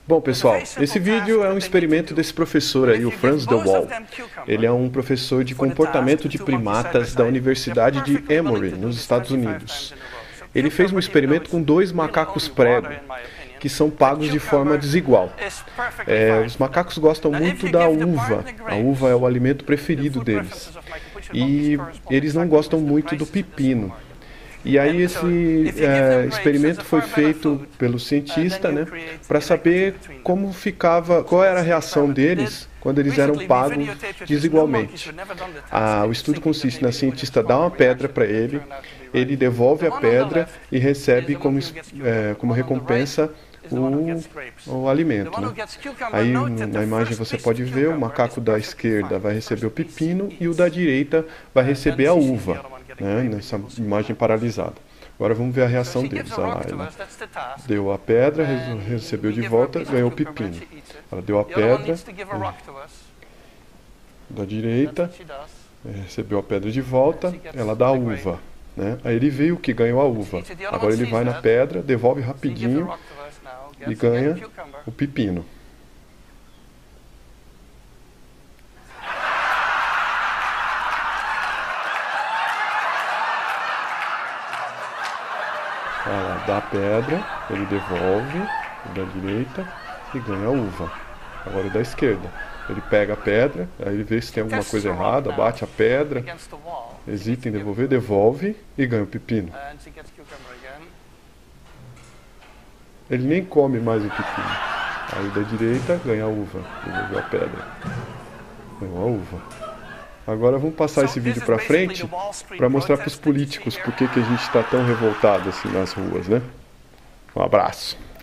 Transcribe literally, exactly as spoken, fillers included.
Bom, pessoal, esse vídeo é um experimento desse professor aí, o Franz de Waal. Ele é um professor de comportamento de primatas da Universidade de Emory, nos Estados Unidos. Ele fez um experimento com dois macacos prego, que são pagos de forma desigual. É, os macacos gostam muito da uva. A uva é o alimento preferido deles. E eles não gostam muito do pepino. E aí esse é, experimento foi feito pelo cientista, né, para saber como ficava, qual era a reação deles quando eles eram pagos desigualmente. Ah, o estudo consiste na cientista dar uma pedra para ele, ele devolve a pedra e recebe como, é, como recompensa o, o alimento, né? Aí na imagem você pode ver o macaco da esquerda vai receber o pepino e o da direita vai receber a uva, né, nessa imagem paralisada. Agora vamos ver a reação deles. Olha lá, ela deu a pedra, recebeu de volta, ganhou o pepino. Ela deu a pedra da direita, recebeu a pedra de volta, ela dá a uva, né? Aí ele viu que ganhou a uva. Agora ele vai na pedra, devolve rapidinho e ganha o pepino. Ela dá a pedra, ele devolve o da direita e ganha a uva. Agora o da esquerda. Ele pega a pedra, aí ele vê se tem alguma coisa errada, bate a pedra, hesita em devolver, devolve e ganha o pepino. Ele nem come mais o pepino. Aí da direita ganha a uva, devolveu a pedra. Ganhou a uva. Agora vamos passar esse vídeo para frente para mostrar para os políticos por que que a gente está tão revoltado assim nas ruas, né? Um abraço.